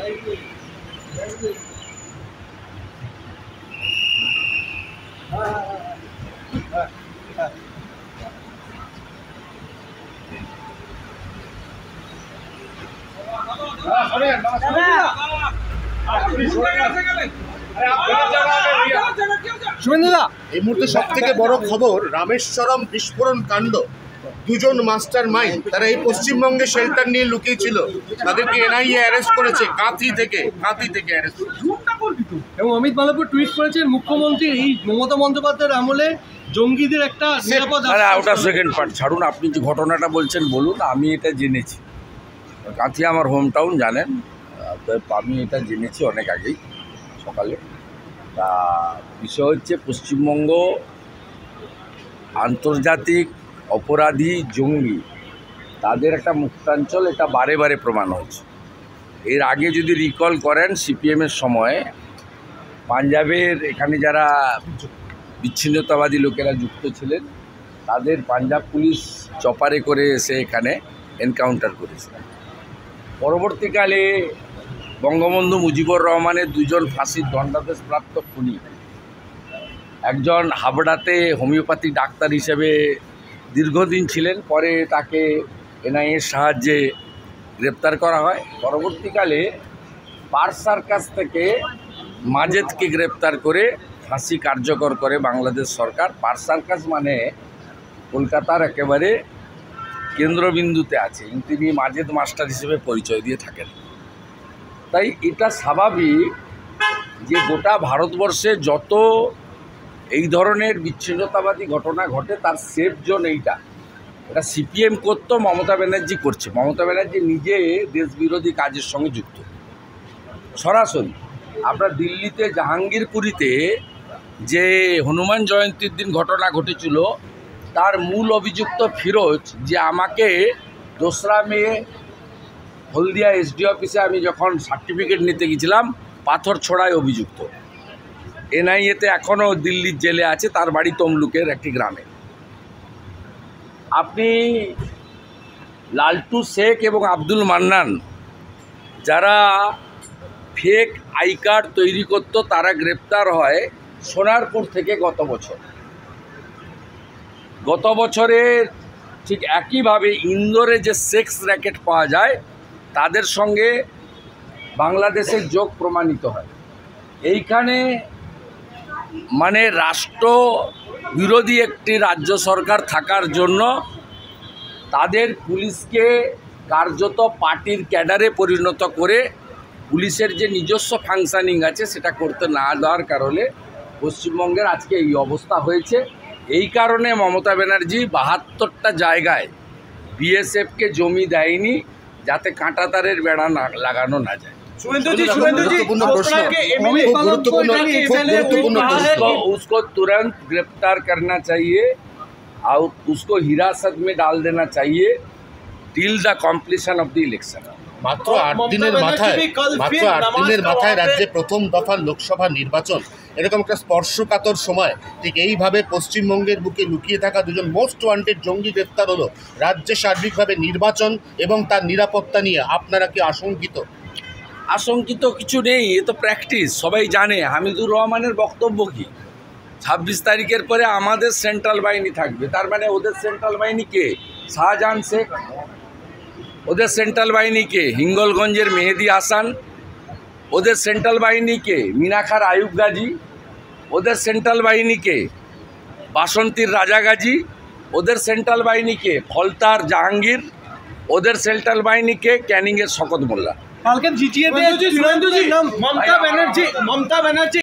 এই মুহূর্তে সব থেকে বড় খবর, রামেশ্বরম বিস্ফোরণ কাণ্ড। দুজন মাস্টার মাইন্ড, তারা এই পশ্চিমবঙ্গে শেল্টার নিয়ে লুকিয়েছিল, তাদেরকে এনআইএ অ্যারেস্ট করেছে কাঁথি থেকে অ্যারেস্ট। এবং অমিত মালব্য টুইট করেছেন, মুখ্যমন্ত্রী এই মমতা বন্দ্যোপাধ্যায়ের আমলে জঙ্গিদের একটা নিরাপদ। ওটা সেকেন্ড পার্ট ছাড়ুন, আপনি যে ঘটনাটা বলছেন বলুন। আমি এটা জেনেছি, কাঁথি আমার হোম টাউন জানেন, আমি এটা জেনেছি অনেক আগেই সকালে। তা বিষয় হচ্ছে, পশ্চিমবঙ্গ আন্তর্জাতিক অপরাধী জঙ্গি তাদের একটা মুক্তাঞ্চল, এটা বারে বারে প্রমাণ হয়েছে। এর আগে যদি রিকল করেন, সিপিএমের সময় পাঞ্জাবের এখানে যারা বিচ্ছিন্নতাবাদী লোকেরা যুক্ত ছিলেন, তাদের পাঞ্জাব পুলিশ চপারে করে এসে এখানে এনকাউন্টার করেছিল। পরবর্তীকালে বঙ্গবন্ধু মুজিবুর রহমানের দুজন ফাঁসির দণ্ডাদেশপ্রাপ্ত খুনি, একজন হাবড়াতে হোমিওপ্যাথি ডাক্তার হিসেবে দীর্ঘদিন ছিলেন, পরে তাকে এনআইএর সাহায্যে গ্রেপ্তার করা হয়। পরবর্তীকালে পার্স সার্কাস থেকে মাজেদকে গ্রেপ্তার করে ফাঁসি কার্যকর করে বাংলাদেশ সরকার। পার্স সার্কাস মানে কলকাতার একেবারে কেন্দ্রবিন্দুতে আছে, তিনি মাজেদ মাস্টার হিসেবে পরিচয় দিয়ে থাকেন। তাই এটা স্বাভাবিক যে গোটা ভারতবর্ষে যত এই ধরনের বিচ্ছিন্নতাবাদী ঘটনা ঘটে, তার সেফ জোন এইটা। এটা সিপিএম করতো, মমতা ব্যানার্জি করছে। মমতা ব্যানার্জি নিজে দেশবিরোধী কাজের সঙ্গে যুক্ত সরাসরি। আপনার দিল্লিতে জাহাঙ্গীরপুরীতে যে হনুমান জয়ন্তীর দিন ঘটনা ঘটেছিল, তার মূল অভিযুক্ত ফিরোজ, যে আমাকে 2রা মে হলদিয়া এসডি অফিসে আমি যখন সার্টিফিকেট নিতে গেছিলাম, পাথর ছোড়ায় অভিযুক্ত। এনআইএতে এখনও দিল্লির জেলে আছে, তার বাড়ি তমলুকের একটি গ্রামে। আপনি লালটু শেখ এবং আব্দুল মান্নান, যারা ফেক আই কার্ড তৈরি করত, তারা গ্রেপ্তার হয় সোনারপুর থেকে গত বছরে ঠিক একইভাবে ইন্দোরে যে সেক্স র্যাকেট পাওয়া যায়, তাদের সঙ্গে বাংলাদেশের যোগ প্রমাণিত হয়। এইখানে মানে রাষ্ট্র বিরোধী একটি রাজ্য সরকার থাকার জন্য তাদের পুলিশকে কার্যত পার্টির ক্যাডারে পরিণত করে পুলিশের যে নিজস্ব ফাংশনিং আছে সেটা করতে না দেওয়ার কারণে পশ্চিমবঙ্গের আজকে এই অবস্থা হয়েছে। এই কারণে মমতা ব্যানার্জি 72টা জায়গায় বিএসএফকে জমি দেয়নি, যাতে কাঁটাতারের বেড়া না লাগানো না যায়। उसको तुरंत गिरफ्तार करना चाहिए और उसको हिरासत में डाल देना चाहिए till the completion of the election. মাত্র 8 দিনের মাথায় রাজ্যে প্রথম দফার লোকসভা নির্বাচন, এরকম একটা স্পর্শকাতর সময় ঠিক এইভাবে পশ্চিমবঙ্গের বুকে লুকিয়ে থাকা দুজন মোস্ট ওয়ান্টেড জঙ্গি গ্রেপ্তার হলো। রাজ্যে সার্বিকভাবে নির্বাচন এবং তার নিরাপত্তা নিয়ে আপনারা কি আশঙ্কিত? আশঙ্কিত কিছু নেই, এ তো প্র্যাকটিস, সবাই জানে। হামিদুর রহমানের বক্তব্য কি, 26 তারিখের পরে আমাদের সেন্ট্রাল বাহিনী থাকবে। তার মানে ওদের সেন্ট্রাল বাহিনী কে? শাহজাহান শেখ। ওদের সেন্ট্রাল বাহিনী কে? হিঙ্গলগঞ্জের মেহেদি হাসান। ওদের সেন্ট্রাল বাহিনী কে? মিনাখার আয়ুব গাজী। ওদের সেন্ট্রাল বাহিনী কে? বাসন্তীর রাজা গাজী। ওদের সেন্ট্রাল বাহিনী কে? ফলতার জাহাঙ্গীর। ওদের সেন্ট্রাল বাহিনী কে? ক্যানিংয়ের শকত মোল্লা। কালকে জিটিএতে মমতা ব্যানার্জি